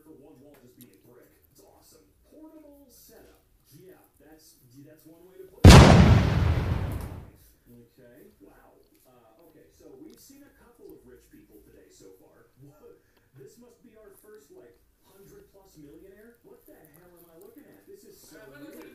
for one wall just being brick. It's awesome. Portable setup. Yeah, that's one way to put it. Okay. Wow. Okay, so we've seen a couple of rich people today so far. This must be our first, like, 100+ millionaire? What the hell am I looking at? This is so weird.